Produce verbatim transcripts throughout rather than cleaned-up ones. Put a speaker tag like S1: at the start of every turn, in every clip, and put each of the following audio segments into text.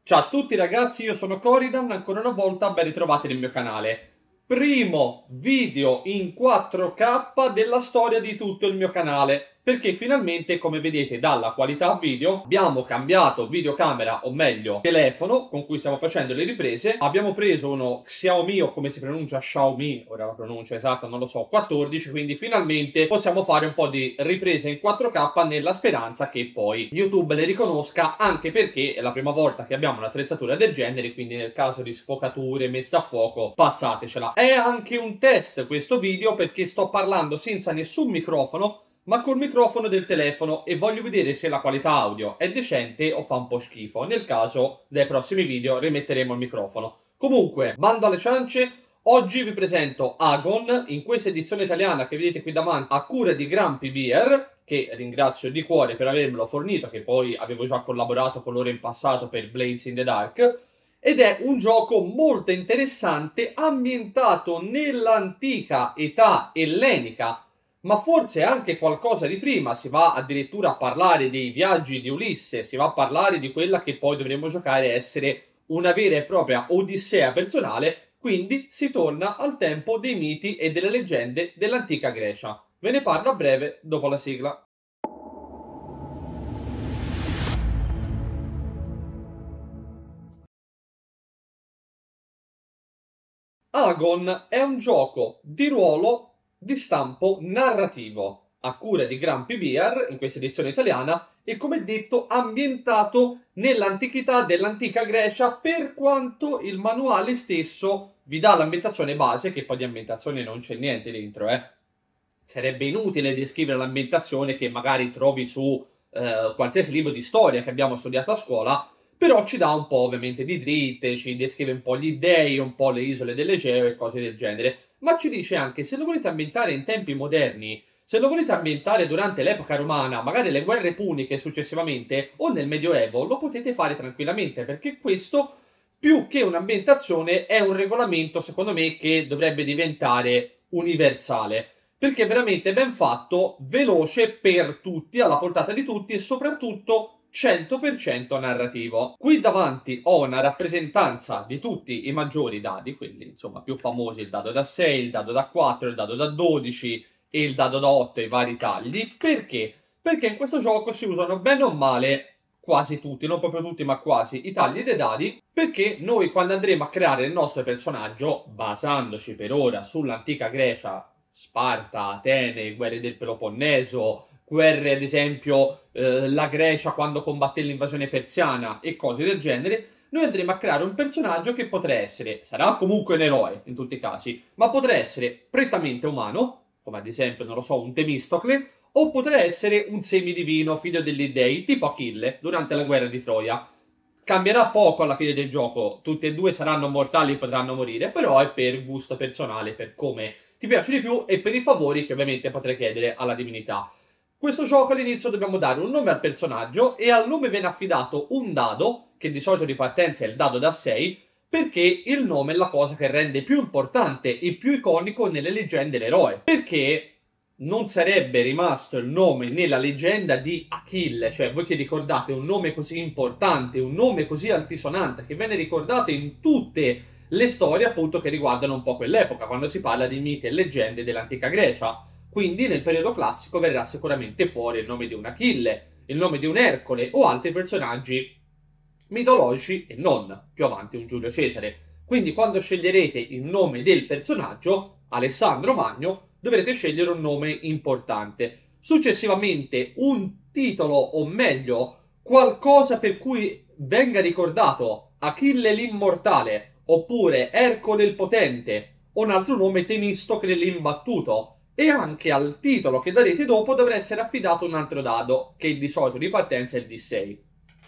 S1: Ciao a tutti ragazzi, io sono Coridan, ancora una volta ben ritrovati nel mio canale. Primo video in quattro K della storia di tutto il mio canale, perché finalmente, come vedete dalla qualità video, abbiamo cambiato videocamera, o meglio telefono con cui stiamo facendo le riprese. Abbiamo preso uno Xiaomi, o come si pronuncia Xiaomi, ora la pronuncia esatta non lo so, quattordici, quindi finalmente possiamo fare un po' di riprese in quattro K nella speranza che poi YouTube le riconosca, anche perché è la prima volta che abbiamo un'attrezzatura del genere, quindi nel caso di sfocature, messa a fuoco, passatecela. È anche un test questo video perché sto parlando senza nessun microfono, ma col microfono del telefono, e voglio vedere se la qualità audio è decente o fa un po' schifo. Nel caso, nei prossimi video rimetteremo il microfono. Comunque, bando alle ciance, oggi vi presento Agon, in questa edizione italiana che vedete qui davanti, a cura di Grumpy Bear, che ringrazio di cuore per avermelo fornito, che poi avevo già collaborato con loro in passato per Blades in the Dark. Ed è un gioco molto interessante, ambientato nell'antica età ellenica, ma forse anche qualcosa di prima. Si va addirittura a parlare dei viaggi di Ulisse, si va a parlare di quella che poi dovremmo giocare a essere una vera e propria odissea personale, quindi si torna al tempo dei miti e delle leggende dell'antica Grecia. Ve ne parlo a breve dopo la sigla. Agon è un gioco di ruolo di stampo narrativo, a cura di Grumpy Bear, in questa edizione italiana, e come detto ambientato nell'antichità dell'antica Grecia, per quanto il manuale stesso vi dà l'ambientazione base, che poi di ambientazione non c'è niente dentro, eh. Sarebbe inutile descrivere l'ambientazione che magari trovi su eh, qualsiasi libro di storia che abbiamo studiato a scuola, però ci dà un po' ovviamente di dritte, ci descrive un po' gli dei, un po' le isole dell'Egeo e cose del genere, ma ci dice anche se lo volete ambientare in tempi moderni, se lo volete ambientare durante l'epoca romana, magari le guerre puniche successivamente, o nel Medioevo, lo potete fare tranquillamente, perché questo, più che un'ambientazione, è un regolamento, secondo me, che dovrebbe diventare universale, perché è veramente ben fatto, veloce per tutti, alla portata di tutti, e soprattutto cento per cento narrativo. Qui davanti ho una rappresentanza di tutti i maggiori dadi, quindi insomma più famosi: il dado da sei, il dado da quattro, il dado da dodici e il dado da otto, i vari tagli. Perché? Perché in questo gioco si usano bene o male quasi tutti, non proprio tutti ma quasi, i tagli dei dadi, perché noi quando andremo a creare il nostro personaggio, basandoci per ora sull'antica Grecia, Sparta, Atene, guerre del Peloponneso, guerre ad esempio eh, la Grecia quando combatté l'invasione persiana e cose del genere, noi andremo a creare un personaggio che potrà essere, sarà comunque un eroe in tutti i casi, ma potrà essere prettamente umano, come ad esempio, non lo so, un Temistocle, o potrà essere un semidivino, figlio degli dei, tipo Achille, durante la guerra di Troia. Cambierà poco alla fine del gioco, tutti e due saranno mortali e potranno morire, però è per gusto personale, per come ti piace di più e per i favori che ovviamente potrai chiedere alla divinità. Questo gioco all'inizio dobbiamo dare un nome al personaggio, e al nome viene affidato un dado, che di solito di partenza è il dado da sei, perché il nome è la cosa che rende più importante e più iconico nelle leggende l'eroe. Perché non sarebbe rimasto il nome nella leggenda di Achille, cioè voi che ricordate un nome così importante, un nome così altisonante, che viene ricordato in tutte le storie appunto che riguardano un po' quell'epoca, quando si parla di miti e leggende dell'antica Grecia. Quindi nel periodo classico verrà sicuramente fuori il nome di un Achille, il nome di un Ercole o altri personaggi mitologici, e non più avanti un Giulio Cesare. Quindi quando sceglierete il nome del personaggio, Alessandro Magno, dovrete scegliere un nome importante. Successivamente un titolo, o meglio qualcosa per cui venga ricordato Achille l'immortale, oppure Ercole il potente, o un altro nome, Temistocle l'imbattuto. E anche al titolo che darete dopo dovrà essere affidato un altro dado, che di solito di partenza è il D sei.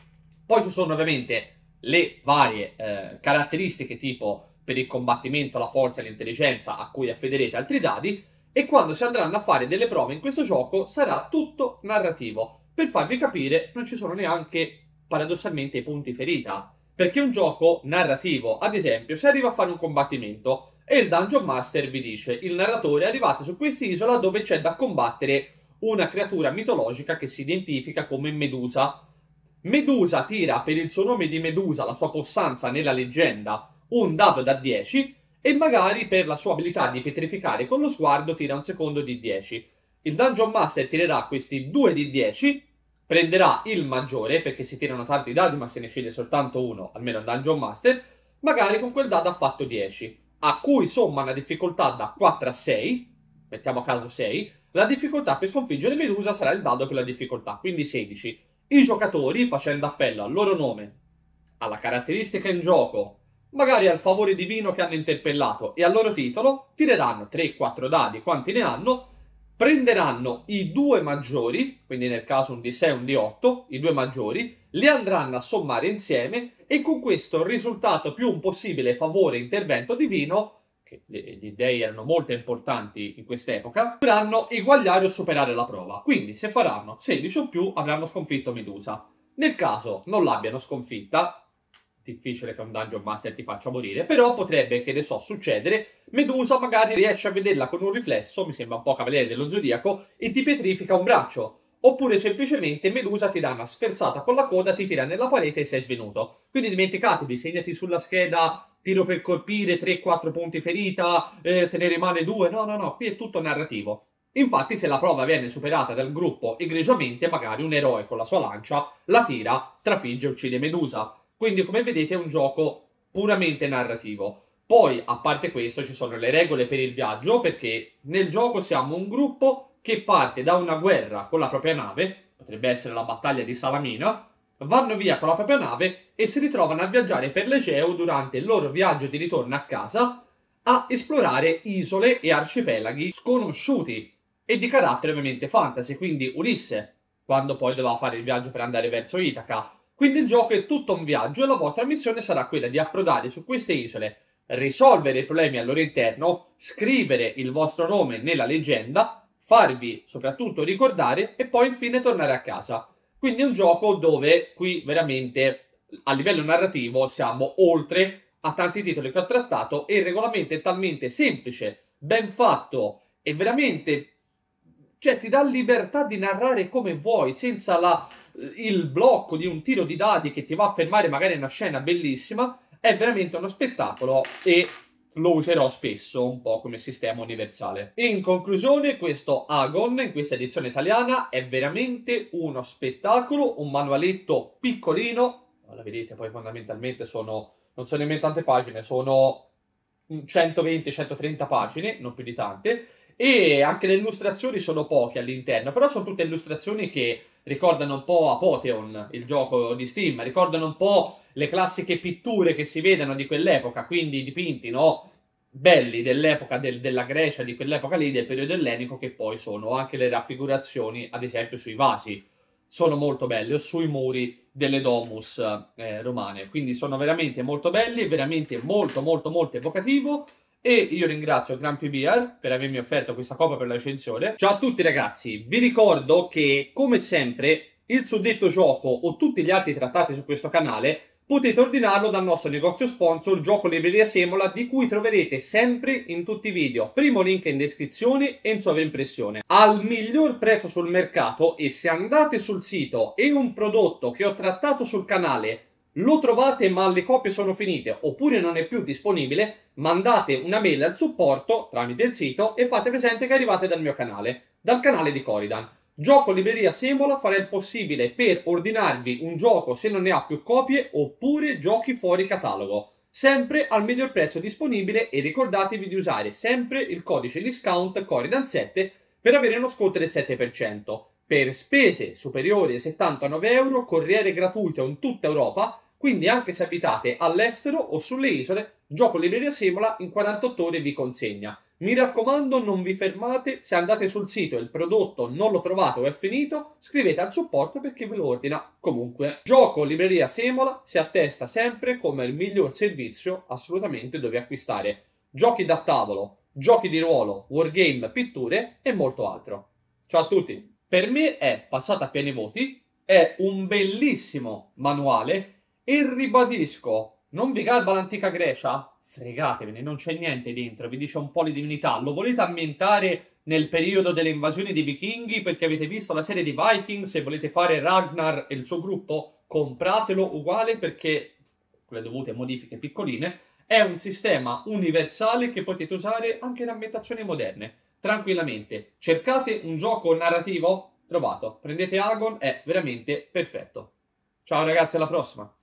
S1: Poi ci sono ovviamente le varie eh, caratteristiche, tipo per il combattimento, la forza e l'intelligenza, a cui affiderete altri dadi, e quando si andranno a fare delle prove in questo gioco sarà tutto narrativo. Per farvi capire, non ci sono neanche paradossalmente i punti ferita, perché un gioco narrativo, ad esempio, se arriva a fare un combattimento e il Dungeon Master vi dice: il narratore, arrivate su quest'isola dove c'è da combattere una creatura mitologica che si identifica come Medusa, Medusa tira per il suo nome di Medusa, la sua possanza nella leggenda, un dado da dieci e magari per la sua abilità di pietrificare con lo sguardo tira un secondo di dieci. Il Dungeon Master tirerà questi due di dieci, prenderà il maggiore perché si tirano tanti dadi ma se ne sceglie soltanto uno, almeno il Dungeon Master, magari con quel dado ha fatto dieci, a cui somma una difficoltà da quattro a sei, mettiamo a caso sei, la difficoltà per sconfiggere Medusa sarà il dado per la difficoltà, quindi sedici. I giocatori, facendo appello al loro nome, alla caratteristica in gioco, magari al favore divino che hanno interpellato e al loro titolo, tireranno tre quattro dadi, quanti ne hanno, prenderanno i due maggiori, quindi nel caso un D sei e un D otto, i due maggiori, li andranno a sommare insieme e con questo risultato più un possibile favore intervento divino, che gli dei erano molto importanti in quest'epoca, dovranno eguagliare o superare la prova. Quindi se faranno sedici o più avranno sconfitto Medusa. Nel caso non l'abbiano sconfitta, difficile che un Dungeon Master ti faccia morire, però potrebbe, che ne so, succedere, Medusa magari riesce a vederla con un riflesso, mi sembra un po' Cavaliere dello Zodiaco, e ti pietrifica un braccio. Oppure semplicemente Medusa ti dà una sferzata con la coda, ti tira nella parete e sei svenuto. Quindi dimenticatevi, segnati sulla scheda tiro per colpire, tre quattro punti ferita, eh, te ne rimane due. No, no, no, qui è tutto narrativo. Infatti se la prova viene superata dal gruppo egregiamente, magari un eroe con la sua lancia la tira, trafigge e uccide Medusa. Quindi come vedete è un gioco puramente narrativo. Poi, a parte questo, ci sono le regole per il viaggio, perché nel gioco siamo un gruppo che parte da una guerra con la propria nave, potrebbe essere la battaglia di Salamina, vanno via con la propria nave e si ritrovano a viaggiare per l'Egeo durante il loro viaggio di ritorno a casa a esplorare isole e arcipelaghi sconosciuti e di carattere ovviamente fantasy, quindi Ulisse, quando poi doveva fare il viaggio per andare verso Itaca. Quindi il gioco è tutto un viaggio e la vostra missione sarà quella di approdare su queste isole, risolvere i problemi al loro interno, scrivere il vostro nome nella leggenda, farvi soprattutto ricordare e poi infine tornare a casa. Quindi è un gioco dove qui veramente a livello narrativo siamo oltre a tanti titoli che ho trattato e il regolamento è talmente semplice, ben fatto e veramente, cioè ti dà libertà di narrare come vuoi senza la, il blocco di un tiro di dadi che ti va a fermare magari una scena bellissima. È veramente uno spettacolo e lo userò spesso un po' come sistema universale. In conclusione, questo Agon in questa edizione italiana è veramente uno spettacolo, un manualetto piccolino, la vedete poi fondamentalmente sono, non sono nemmeno tante pagine, sono centoventi centotrenta pagine, non più di tante, e anche le illustrazioni sono poche all'interno, però sono tutte illustrazioni che ricordano un po' Apotheon, il gioco di Steam, ricordano un po' le classiche pitture che si vedono di quell'epoca, quindi dipinti, no? Belli dell'epoca del, della Grecia, di quell'epoca lì, del periodo ellenico, che poi sono anche le raffigurazioni, ad esempio, sui vasi. Sono molto belli, o sui muri delle domus eh, romane. Quindi sono veramente molto belli, veramente molto, molto, molto evocativo. E io ringrazio Gran P B R per avermi offerto questa copia per la recensione. Ciao a tutti ragazzi, vi ricordo che come sempre il suddetto gioco o tutti gli altri trattati su questo canale potete ordinarlo dal nostro negozio sponsor Gioco Libreria Semola, di cui troverete sempre in tutti i video. Primo link in descrizione e in sovraimpressione. Al miglior prezzo sul mercato, e se andate sul sito e un prodotto che ho trattato sul canale lo trovate ma le copie sono finite oppure non è più disponibile, mandate una mail al supporto tramite il sito e fate presente che arrivate dal mio canale, dal canale di Coridan. Gioco Libreria Semola farà il possibile per ordinarvi un gioco se non ne ha più copie oppure giochi fuori catalogo, sempre al miglior prezzo disponibile, e ricordatevi di usare sempre il codice discount Coridan sette per avere uno sconto del sette per cento. Per spese superiori ai settantanove euro, corriere gratuito in tutta Europa, quindi anche se abitate all'estero o sulle isole, Gioco Libreria Semola in quarantotto ore vi consegna. Mi raccomando, non vi fermate, se andate sul sito e il prodotto non lo trovate o è finito, scrivete al supporto perché ve lo ordina comunque. Gioco Libreria Semola si attesta sempre come il miglior servizio assolutamente dove acquistare giochi da tavolo, giochi di ruolo, wargame, pitture e molto altro. Ciao a tutti! Per me è passata a pieni voti, è un bellissimo manuale e ribadisco, non vi garba l'antica Grecia? Fregatevene, non c'è niente dentro, vi dice un po' di divinità. Lo volete ambientare nel periodo delle invasioni dei vichinghi perché avete visto la serie di Vikings e volete fare Ragnar e il suo gruppo? compratelo uguale perché, con le dovute modifiche piccoline, è un sistema universale che potete usare anche in ambientazioni moderne, tranquillamente. Cercate un gioco narrativo? Trovato. Prendete Agon, è veramente perfetto. Ciao ragazzi, alla prossima!